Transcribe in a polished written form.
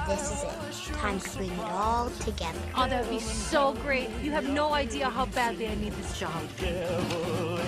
this is it. Time to bring it all together. Oh, that would be so great. You have no idea how badly I need this job.